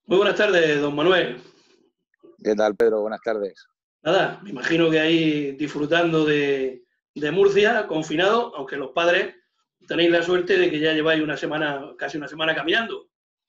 Muy buenas tardes, don Manuel. ¿Qué tal, Pedro? Buenas tardes. Nada, me imagino que ahí disfrutando de Murcia, confinado, aunque los padres tenéis la suerte de que ya lleváis una semana, casi una semana caminando.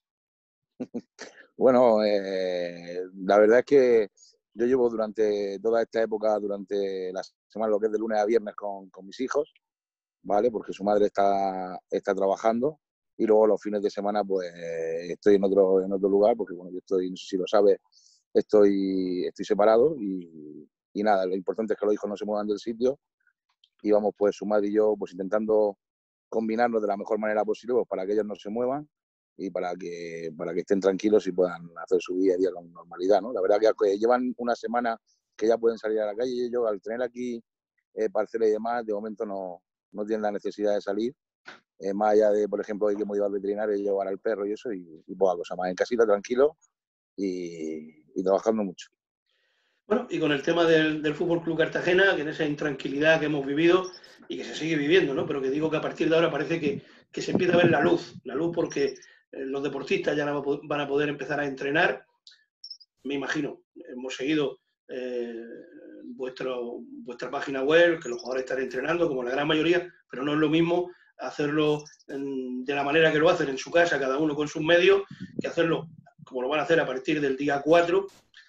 Bueno, la verdad es que yo llevo durante toda esta época, durante la semana, lo que es de lunes a viernes con mis hijos, ¿vale? Porque su madre está trabajando y luego los fines de semana pues estoy en otro lugar, porque bueno, yo estoy, no sé si lo sabes, estoy separado y nada, lo importante es que los hijos no se muevan del sitio y vamos pues su madre y yo pues intentando combinarnos de la mejor manera posible pues, para que ellos no se muevan y para que estén tranquilos y puedan hacer su día a día con normalidad, ¿no? La verdad que llevan una semana que ya pueden salir a la calle y ellos al tener aquí parcela y demás, de momento no tienen la necesidad de salir, más allá de, por ejemplo, hoy que hemos ido al veterinario y llevar al perro y eso, y poca cosa más, en casita tranquilo y trabajando mucho. Bueno, y con el tema del Fútbol Club Cartagena, que en esa intranquilidad que hemos vivido y que se sigue viviendo, ¿no? Pero que digo que a partir de ahora parece que se empieza a ver la luz porque los deportistas ya van a poder empezar a entrenar. Me imagino, hemos seguido vuestra página web, que los jugadores están entrenando, como la gran mayoría, pero no es lo mismo hacerlo de la manera que lo hacen en su casa, cada uno con sus medios, que hacerlo como lo van a hacer a partir del día 4,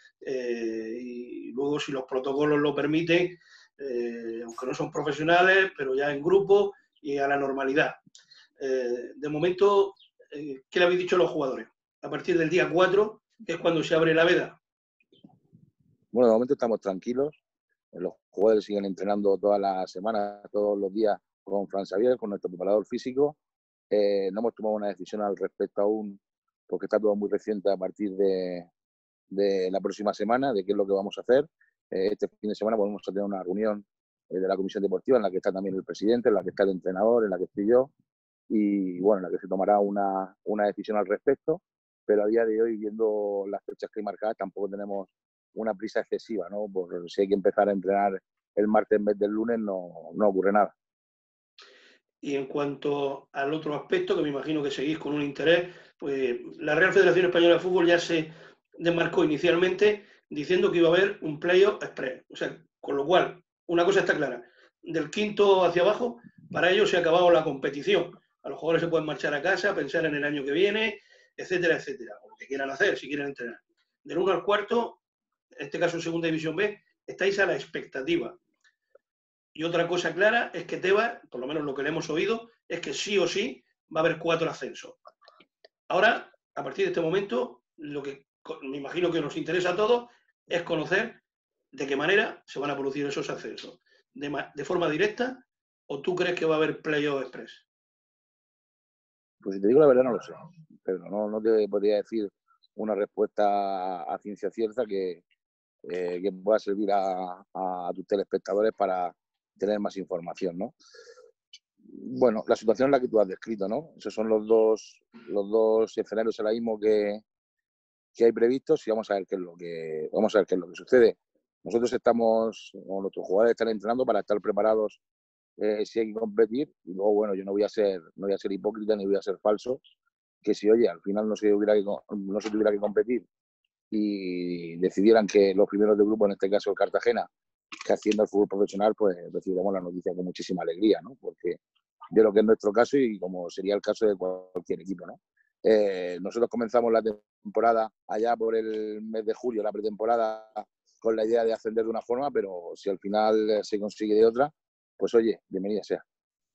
y luego si los protocolos lo permiten, aunque no son profesionales, pero ya en grupo y a la normalidad. De momento, ¿qué le habéis dicho a los jugadores? A partir del día 4, que es cuando se abre la veda. Bueno, de momento estamos tranquilos. Los jugadores siguen entrenando todas las semanas, todos los días con Fran Xavier, con nuestro preparador físico. No hemos tomado una decisión al respecto aún, porque está todo muy reciente a partir de la próxima semana, de qué es lo que vamos a hacer. Este fin de semana vamos a tener una reunión de la comisión deportiva en la que está también el presidente, en la que está el entrenador, en la que estoy yo, y bueno, en la que se tomará una decisión al respecto, pero a día de hoy, viendo las fechas que hay marcadas, tampoco tenemos una prisa excesiva, ¿no? Por si hay que empezar a entrenar el martes en vez del lunes, no ocurre nada. Y en cuanto al otro aspecto, que me imagino que seguís con un interés, pues la Real Federación Española de Fútbol ya se desmarcó inicialmente diciendo que iba a haber un playoff express. O sea, con lo cual, una cosa está clara, del quinto hacia abajo, para ellos se ha acabado la competición. A los jugadores se pueden marchar a casa, pensar en el año que viene, etcétera, etcétera, o lo que quieran hacer, si quieren entrenar. Del 1 al cuarto, en este caso Segunda División B, estáis a la expectativa. Y otra cosa clara es que Tebas, por lo menos lo que le hemos oído, es que sí o sí va a haber 4 ascensos. Ahora, a partir de este momento, lo que me imagino que nos interesa a todos es conocer de qué manera se van a producir esos ascensos. ¿De forma directa o tú crees que va a haber playoff express? Pues si te digo la verdad, no lo sé, pero no te podría decir una respuesta a ciencia cierta que pueda servir a tus telespectadores para tener más información, ¿no? Bueno, la situación es la que tú has descrito, ¿no? Esos son los dos escenarios ahora mismo que hay previstos y vamos a ver qué es lo que sucede. Nosotros estamos, o nuestros jugadores están entrenando para estar preparados si hay que competir y luego, bueno, yo no voy a ser hipócrita ni voy a ser falso, que si, oye, al final no se tuviera que competir y decidieran que los primeros de grupo, en este caso el Cartagena, que haciendo el fútbol profesional, pues recibiremos la noticia con muchísima alegría, ¿no? Porque de lo que es nuestro caso y como sería el caso de cualquier equipo, ¿no? Nosotros comenzamos la temporada allá por el mes de julio, la pretemporada, con la idea de ascender de una forma, pero si al final se consigue de otra, pues oye, bienvenida sea.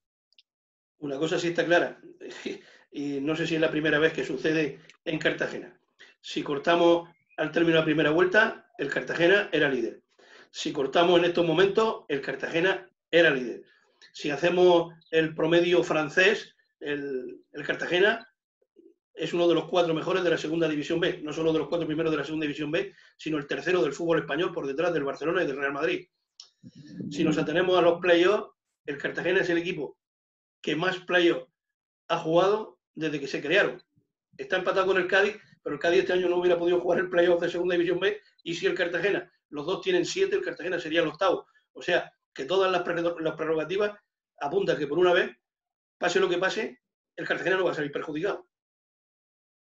Una cosa sí está clara, y no sé si es la primera vez que sucede en Cartagena. Si cortamos al término de la primera vuelta, el Cartagena era líder. Si cortamos en estos momentos, el Cartagena era líder. Si hacemos el promedio francés, el Cartagena es uno de los 4 mejores de la segunda división B, no solo de los 4 primeros de la segunda división B, sino el tercero del fútbol español por detrás del Barcelona y del Real Madrid. Si nos atenemos a los playoffs, el Cartagena es el equipo que más playoffs ha jugado desde que se crearon. Está empatado con el Cádiz, pero el Cádiz este año no hubiera podido jugar el playoff de segunda división B, y si el Cartagena, los dos tienen 7, el Cartagena sería el octavo. O sea, que todas las prerrogativas apuntan que por una vez, pase lo que pase, el Cartagena no va a salir perjudicado.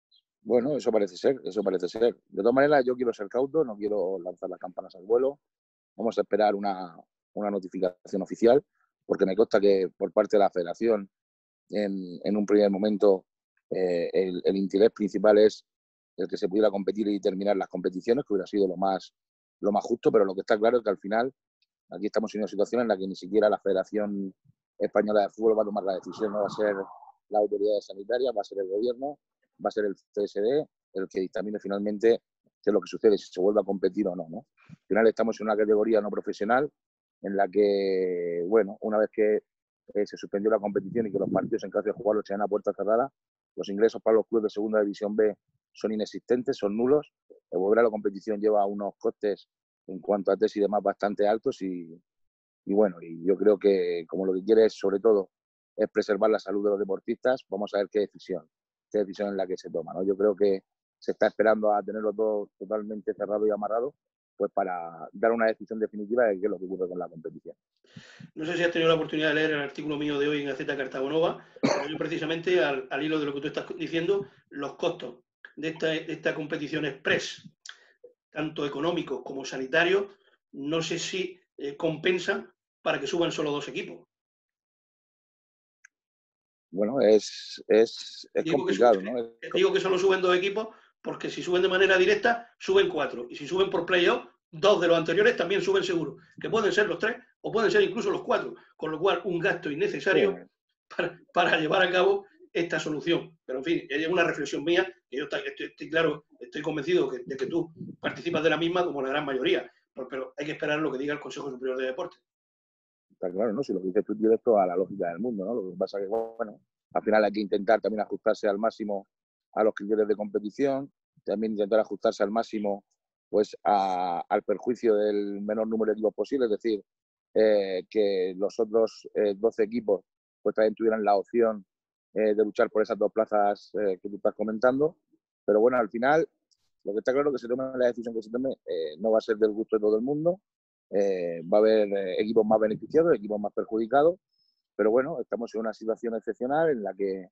Bueno, eso parece ser, eso parece ser. De todas maneras, yo quiero ser cauto, no quiero lanzar las campanas al vuelo. Vamos a esperar una notificación oficial, porque me consta que por parte de la Federación, en un primer momento, el interés principal es el que se pudiera competir y terminar las competiciones, que hubiera sido lo más justo, pero lo que está claro es que al final aquí estamos en una situación en la que ni siquiera la Federación Española de Fútbol va a tomar la decisión, no va a ser la autoridad sanitaria, va a ser el gobierno, va a ser el CSD el que dictamine finalmente qué es lo que sucede, si se vuelve a competir o no, ¿no? Al final estamos en una categoría no profesional en la que, bueno, una vez que se suspendió la competición y que los partidos en caso de jugarlos sean a puerta cerrada, los ingresos para los clubes de segunda división B son inexistentes, son nulos. El volver a la competición lleva unos costes en cuanto a test y demás bastante altos y bueno, y yo creo que como lo que quiere es sobre todo es preservar la salud de los deportistas, vamos a ver qué decisión es la que se toma, ¿no? Yo creo que se está esperando a tenerlo todo totalmente cerrado y amarrado, pues para dar una decisión definitiva de qué es lo que ocurre con la competición. No sé si has tenido la oportunidad de leer el artículo mío de hoy en Gaceta Cartagonova, pero yo precisamente al hilo de lo que tú estás diciendo, los costos de esta competición express, tanto económicos como sanitarios, no sé si compensan para que suban solo 2 equipos. Bueno, es complicado, ¿no? Digo que solo suben 2 equipos porque si suben de manera directa, suben 4. Y si suben por playoff, 2 de los anteriores también suben seguro. Que pueden ser los 3 o pueden ser incluso los 4. Con lo cual, un gasto innecesario para llevar a cabo esta solución. Pero, en fin, es una reflexión mía, que yo estoy convencido de que tú participas de la misma como la gran mayoría. Pero hay que esperar lo que diga el Consejo Superior de Deportes. Está claro, ¿no? Si lo que dices tú es directo a la lógica del mundo, ¿no? Lo que pasa es que, bueno, al final hay que intentar también ajustarse al máximo a los criterios de competición, también intentar ajustarse al máximo pues al perjuicio del menor número de equipos posible, es decir, que los otros 12 equipos pues también tuvieran la opción de luchar por esas 2 plazas que tú estás comentando, pero bueno, al final lo que está claro es que se tome la decisión que se tome no va a ser del gusto de todo el mundo. Va a haber equipos más beneficiados, equipos más perjudicados, pero bueno, estamos en una situación excepcional en la que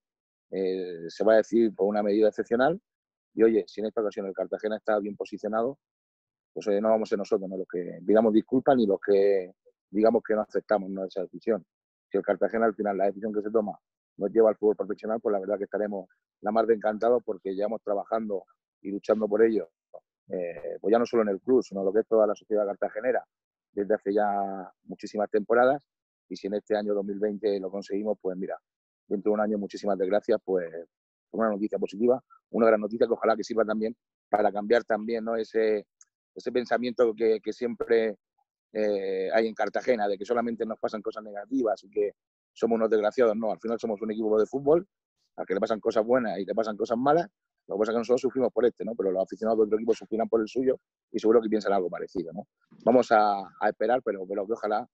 se va a decidir por una medida excepcional y oye, si en esta ocasión el Cartagena está bien posicionado, pues no vamos a ser nosotros, ¿no?, los que pidamos disculpas ni los que digamos que no aceptamos, ¿no?, esa decisión. Si el Cartagena al final la decisión que se toma nos lleva al fútbol profesional, pues la verdad que estaremos la más de encantados porque llevamos trabajando y luchando por ello, pues ya no solo en el club, sino lo que es toda la sociedad cartagenera desde hace ya muchísimas temporadas, y si en este año 2020 lo conseguimos, pues mira, dentro de un año muchísimas gracias, pues una noticia positiva, una gran noticia que ojalá que sirva también para cambiar también, ¿no?, ese pensamiento que siempre hay en Cartagena, de que solamente nos pasan cosas negativas y que somos unos desgraciados. No, al final somos un equipo de fútbol al que le pasan cosas buenas y le pasan cosas malas. Lo que pasa es que nosotros sufrimos por ¿no? Pero los aficionados de otro equipo sufrirán por el suyo y seguro que piensan algo parecido, ¿no? Vamos a esperar, pero que ojalá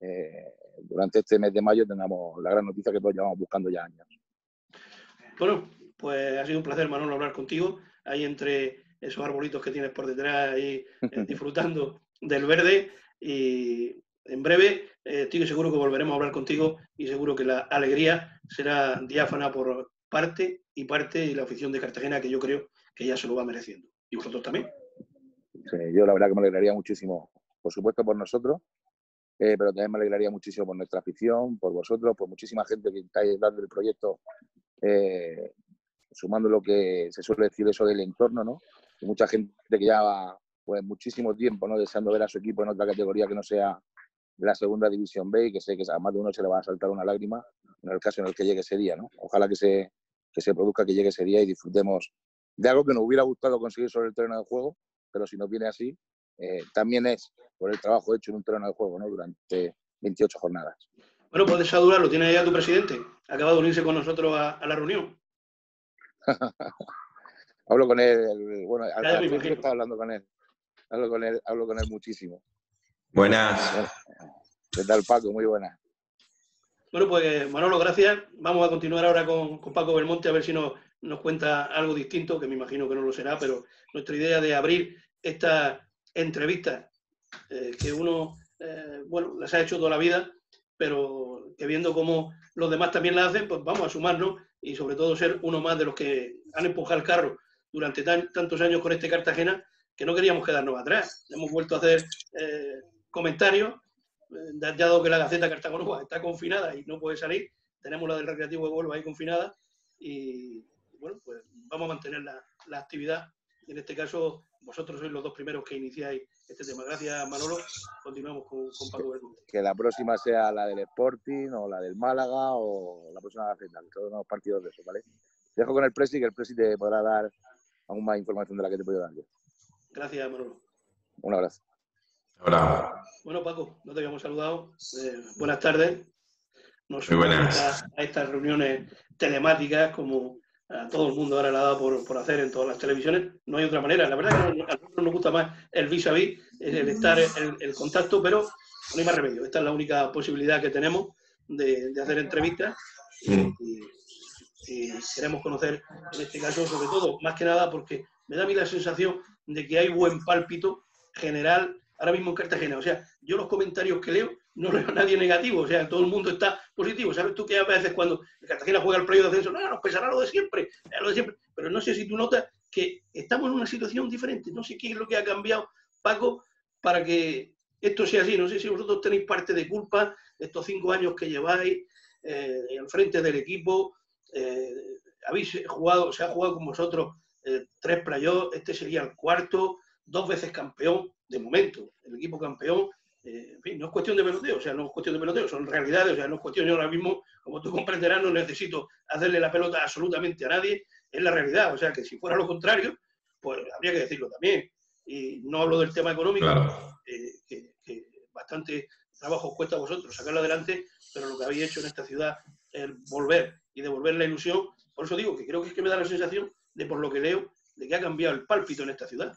durante este mes de mayo tengamos la gran noticia que todos llevamos buscando ya años. Bueno, pues ha sido un placer, Manolo, hablar contigo. Ahí entre esos arbolitos que tienes por detrás, ahí disfrutando del verde. Y en breve estoy seguro que volveremos a hablar contigo y seguro que la alegría será diáfana por parte y la afición de Cartagena, que yo creo que ya se lo va mereciendo. ¿Y vosotros también? Sí, yo la verdad que me alegraría muchísimo, por supuesto por nosotros, pero también me alegraría muchísimo por nuestra afición, por vosotros, por muchísima gente que está detrás del proyecto, sumando lo que se suele decir eso del entorno, ¿no? Y mucha gente que lleva pues muchísimo tiempo, ¿no?, deseando ver a su equipo en otra categoría que no sea la segunda división B, y que sé que a más de uno se le va a saltar una lágrima en el caso en el que llegue ese día, ¿no? Ojalá que se produzca, que llegue ese día y disfrutemos de algo que nos hubiera gustado conseguir sobre el terreno de juego, pero si nos viene así, también es por el trabajo hecho en un terreno de juego, ¿no?, durante 28 jornadas. Bueno, pues de esa dura lo tiene ya tu presidente. Acaba de unirse con nosotros a la reunión. Hablo con él, bueno, Ya me imagino. Estaba hablando con él. Hablo con él muchísimo. Buenas. ¿Qué tal, Paco? Muy buenas. Bueno, pues Manolo, gracias. Vamos a continuar ahora con Paco Belmonte a ver si nos cuenta algo distinto, que me imagino que no lo será, pero nuestra idea de abrir esta entrevista que uno, bueno, las ha hecho toda la vida, pero que viendo cómo los demás también la hacen, pues vamos a sumarnos y sobre todo ser uno más de los que han empujado el carro durante tantos años con este Cartagena que no queríamos quedarnos atrás. Hemos vuelto a hacer comentarios, dado que la Gaceta Cartagonova está confinada y no puede salir, tenemos la del Recreativo de Huelva ahí confinada y bueno, pues vamos a mantener la actividad. En este caso, vosotros sois los dos primeros que iniciáis este tema. Gracias, Manolo. Continuamos con Paco Bermúdez. Que la próxima sea la del Sporting o la del Málaga o la próxima Gaceta, todos los partidos de eso, ¿vale? Te dejo con el Presi, que el Presi te podrá dar aún más información de la que te puedo dar yo. Gracias, Manolo. Un abrazo. Hola. Bueno, Paco, no te habíamos saludado. Buenas tardes. Nos sumamos a estas reuniones telemáticas como a todo el mundo ahora le ha dado por hacer en todas las televisiones. No hay otra manera. La verdad es que a nosotros nos gusta más el vis-a-vis, el estar, el contacto, pero no hay más remedio. Esta es la única posibilidad que tenemos de hacer entrevistas y queremos conocer, en este caso, sobre todo, más que nada, porque me da a mí la sensación de que hay buen pálpito general ahora mismo en Cartagena. O sea, yo los comentarios que leo no leo a nadie negativo, o sea, todo el mundo está positivo. ¿Sabes tú que a veces cuando el Cartagena juega el playoff de ascenso, no, nos pesará lo de siempre, pero no sé si tú notas que estamos en una situación diferente, no sé qué es lo que ha cambiado, Paco, para que esto sea así. No sé si vosotros tenéis parte de culpa de estos 5 años que lleváis al frente del equipo, habéis jugado, se ha jugado con vosotros 3 playoffs, este sería el 4º, 2 veces campeón, de momento, el equipo campeón. En fin, no es cuestión de peloteo, o sea, no es cuestión de peloteo, son realidades, o sea, no es cuestión, yo ahora mismo, como tú comprenderás, no necesito hacerle la pelota absolutamente a nadie, es la realidad, o sea, que si fuera lo contrario, pues habría que decirlo también. Y no hablo del tema económico, claro. que bastante trabajo os cuesta a vosotros sacarlo adelante, pero lo que habéis hecho en esta ciudad es volver y devolver la ilusión. Por eso digo que creo que es que me da la sensación de, por lo que leo, de que ha cambiado el pálpito en esta ciudad.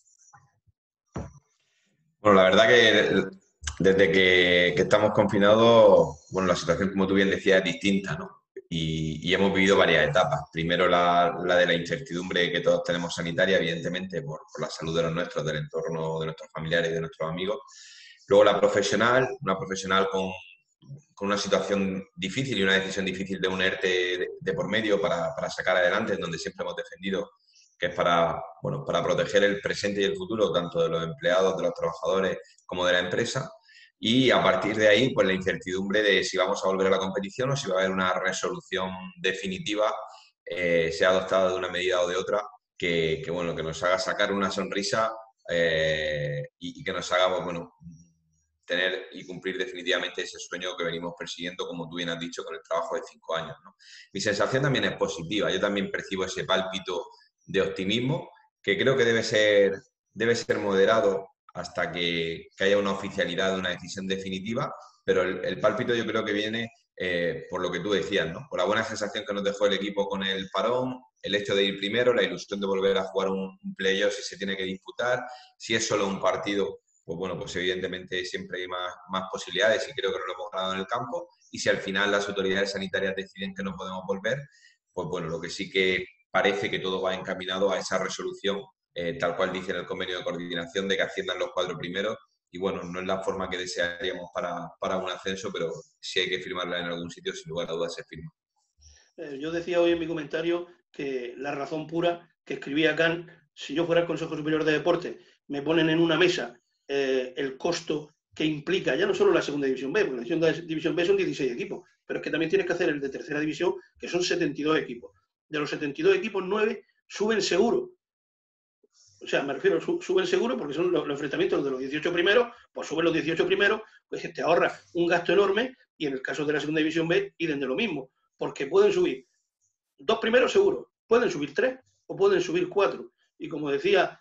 Bueno, la verdad que desde que estamos confinados, bueno, la situación, como tú bien decías, es distinta, ¿no? Y hemos vivido varias etapas. Primero la de la incertidumbre que todos tenemos sanitaria, evidentemente, por la salud de los nuestros, del entorno de nuestros familiares y de nuestros amigos. Luego la profesional, una profesional con una situación difícil y una decisión difícil de un ERTE de por medio para sacar adelante, en donde siempre hemos defendido que es para proteger el presente y el futuro, tanto de los empleados, de los trabajadores, como de la empresa. Y a partir de ahí, pues la incertidumbre de si vamos a volver a la competición o si va a haber una resolución definitiva, sea adoptada de una medida o de otra, que nos haga sacar una sonrisa y que nos haga, tener y cumplir definitivamente ese sueño que venimos persiguiendo, como tú bien has dicho, con el trabajo de 5 años, ¿no? Mi sensación también es positiva. Yo también percibo ese pálpito de optimismo, que creo que debe ser moderado hasta que haya una oficialidad de una decisión definitiva, pero el pálpito yo creo que viene por lo que tú decías, ¿no? Por la buena sensación que nos dejó el equipo con el parón, el hecho de ir primero, la ilusión de volver a jugar un playoff si se tiene que disputar, si es solo un partido, pues evidentemente siempre hay más posibilidades y creo que lo hemos ganado en el campo, y si al final las autoridades sanitarias deciden que no podemos volver, pues bueno, lo que sí que parece que todo va encaminado a esa resolución, tal cual dice en el convenio de coordinación, de que asciendan los 4 primeros. Y bueno, no es la forma que desearíamos para un ascenso, pero si hay que firmarla en algún sitio, sin lugar a dudas se firma. Yo decía hoy en mi comentario que la razón pura que escribía Kant, si yo fuera el Consejo Superior de Deportes, me ponen en una mesa el costo que implica ya no solo la segunda división B, porque la segunda división B son 16 equipos, pero es que también tienes que hacer el de tercera división, que son 72 equipos. De los 72 equipos, 9 suben seguro. O sea, me refiero, suben seguro porque son los enfrentamientos de los 18 primeros, pues suben los 18 primeros, pues te ahorra un gasto enorme, y en el caso de la segunda división B, idem de lo mismo, porque pueden subir 2 primeros seguro, pueden subir 3 o pueden subir 4. Y como decía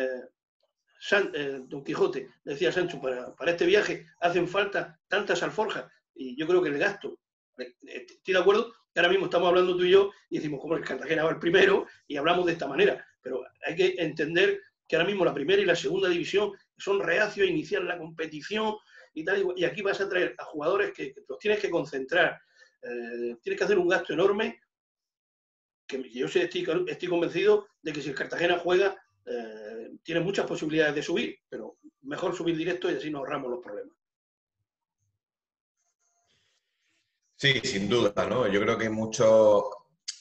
Don Quijote, decía Sancho, para este viaje hacen falta tantas alforjas, y yo creo que el gasto, estoy de acuerdo, que ahora mismo estamos hablando tú y yo y decimos cómo el Cartagena va el primero y hablamos de esta manera, pero hay que entender que ahora mismo la primera y la segunda división son reacios a iniciar la competición y tal, y aquí vas a traer a jugadores que los tienes que concentrar, tienes que hacer un gasto enorme, que yo estoy convencido de que si el Cartagena juega tiene muchas posibilidades de subir, pero mejor subir directo y así nos ahorramos los problemas. Sí, sin duda, ¿no? Yo creo que muchos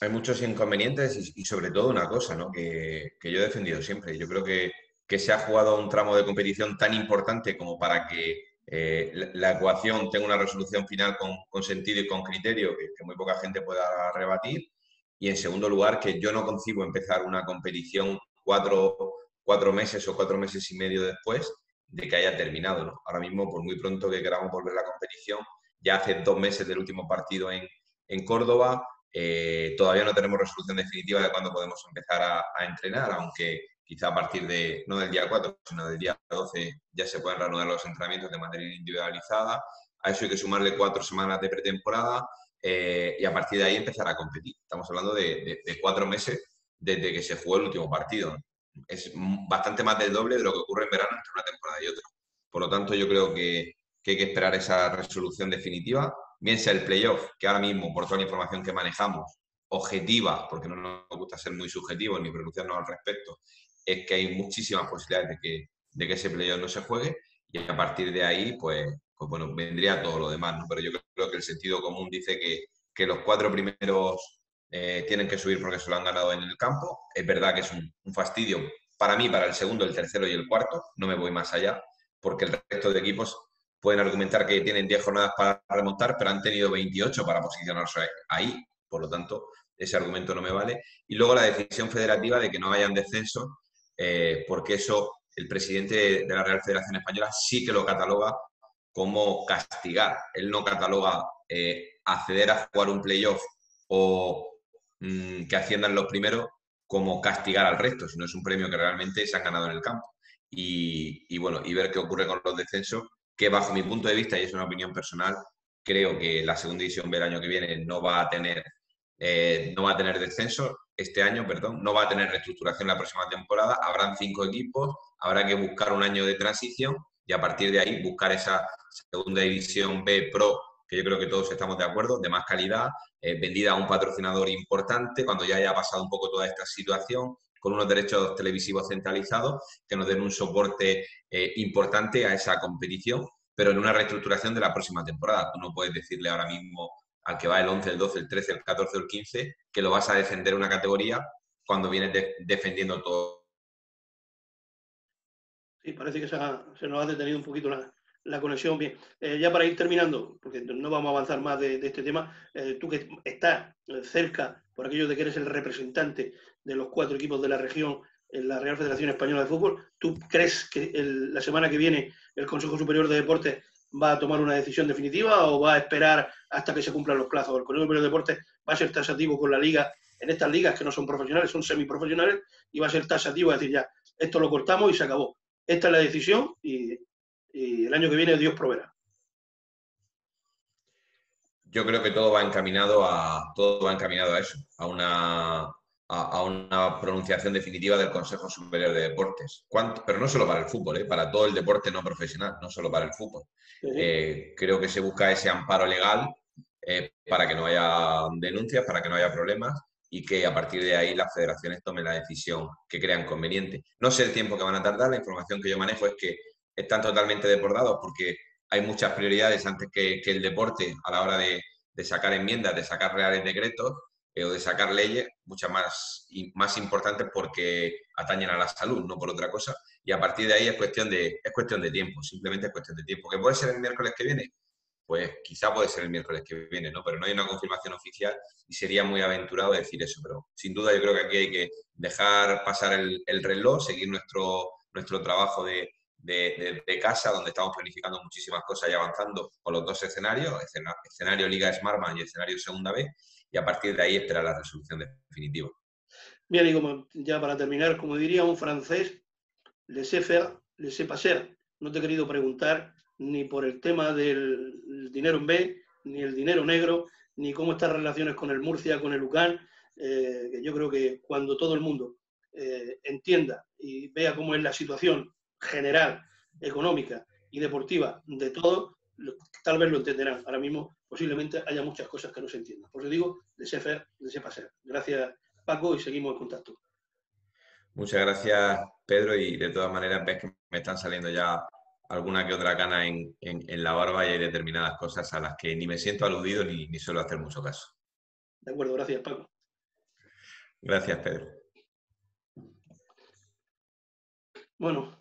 hay muchos inconvenientes y sobre todo una cosa, ¿no? que yo he defendido siempre. Yo creo que se ha jugado un tramo de competición tan importante como para que la ecuación tenga una resolución final con sentido y con criterio que muy poca gente pueda rebatir. Y en segundo lugar, que yo no concibo empezar una competición cuatro meses o 4 meses y medio después de que haya terminado, ¿no? Ahora mismo, por muy pronto que queramos volver a la competición, ya hace 2 meses del último partido en Córdoba, todavía no tenemos resolución definitiva de cuándo podemos empezar a entrenar, aunque quizá a partir de, no del día 4, sino del día 12 ya se pueden reanudar los entrenamientos de manera individualizada. A eso hay que sumarle 4 semanas de pretemporada y a partir de ahí empezar a competir. Estamos hablando de 4 meses desde que se jugó el último partido. Es bastante más del doble de lo que ocurre en verano entre una temporada y otra. Por lo tanto, yo creo que hay que esperar esa resolución definitiva, bien sea el playoff, que ahora mismo, por toda la información que manejamos, objetiva, porque no nos gusta ser muy subjetivos ni pronunciarnos al respecto, es que hay muchísimas posibilidades de que ese playoff no se juegue y a partir de ahí, pues bueno, vendría todo lo demás, ¿no? Pero yo creo que el sentido común dice que los 4 primeros tienen que subir porque se lo han ganado en el campo. Es verdad que es un fastidio para mí, para el segundo, el tercero y el cuarto, no me voy más allá, porque el resto de equipos pueden argumentar que tienen 10 jornadas para remontar, pero han tenido 28 para posicionarse ahí. Por lo tanto, ese argumento no me vale. Y luego la decisión federativa de que no hayan descenso, porque eso el presidente de la Real Federación Española sí que lo cataloga como castigar. Él no cataloga acceder a jugar un playoff o que asciendan los primeros como castigar al resto, sino es un premio que realmente se han ganado en el campo. Y bueno, y ver qué ocurre con los descensos, que bajo mi punto de vista, y es una opinión personal, creo que la segunda división B el año que viene no va a tener descenso este año, perdón, no va a tener reestructuración la próxima temporada, habrán 5 equipos, habrá que buscar un año de transición y a partir de ahí buscar esa segunda división B Pro, que yo creo que todos estamos de acuerdo, de más calidad, vendida a un patrocinador importante, cuando ya haya pasado un poco toda esta situación, con unos derechos televisivos centralizados que nos den un soporte importante a esa competición, pero en una reestructuración de la próxima temporada. Tú no puedes decirle ahora mismo al que va el 11, el 12, el 13, el 14 o el 15 que lo vas a defender una categoría cuando vienes defendiendo todo. Sí, parece que se nos ha detenido un poquito la conexión. Bien, ya para ir terminando, porque no vamos a avanzar más de este tema, tú que estás cerca, por aquello de que eres el representante de los 4 equipos de la región en la Real Federación Española de Fútbol, ¿tú crees que la semana que viene el Consejo Superior de Deportes va a tomar una decisión definitiva o va a esperar hasta que se cumplan los plazos? El Consejo Superior de Deportes va a ser taxativo con la liga, en estas ligas que no son profesionales, son semiprofesionales, y va a ser taxativo a decir ya, esto lo cortamos y se acabó. Esta es la decisión y el año que viene Dios proveerá. Yo creo que todo va encaminado a eso, a una pronunciación definitiva del Consejo Superior de Deportes. Pero no solo para el fútbol, para todo el deporte no profesional, no solo para el fútbol. Creo que se busca ese amparo legal para que no haya denuncias, para que no haya problemas y que a partir de ahí las federaciones tomen la decisión que crean conveniente. No sé el tiempo que van a tardar, la información que yo manejo es que están totalmente desbordados porque hay muchas prioridades antes que el deporte a la hora de sacar enmiendas, de sacar reales decretos o de sacar leyes, muchas más importantes porque atañen a la salud, no por otra cosa. Y a partir de ahí es cuestión de tiempo, simplemente es cuestión de tiempo. ¿Que puede ser el miércoles que viene? Pues quizá puede ser el miércoles que viene, ¿no? Pero no hay una confirmación oficial y sería muy aventurado decir eso. Pero sin duda yo creo que aquí hay que dejar pasar el reloj, seguir nuestro trabajo de casa, donde estamos planificando muchísimas cosas y avanzando con los 2 escenarios, escenario Liga Smartman y escenario Segunda B, y a partir de ahí esperar la resolución definitiva. Bien, y como ya para terminar, como diría un francés, laissez faire, laissez passer. No te he querido preguntar ni por el tema del dinero en B, ni el dinero negro, ni cómo están las relaciones con el Murcia, con el UCAN. Yo creo que cuando todo el mundo entienda y vea cómo es la situación general, económica y deportiva de todo, tal vez lo entenderán. Ahora mismo posiblemente haya muchas cosas que no se entiendan. Por eso digo, laissez faire, laissez passer. Gracias, Paco, y seguimos en contacto. Muchas gracias, Pedro, y de todas maneras ves que me están saliendo ya alguna que otra cana en la barba y hay determinadas cosas a las que ni me siento aludido ni suelo hacer mucho caso. De acuerdo, gracias, Paco. Gracias, Pedro. Bueno,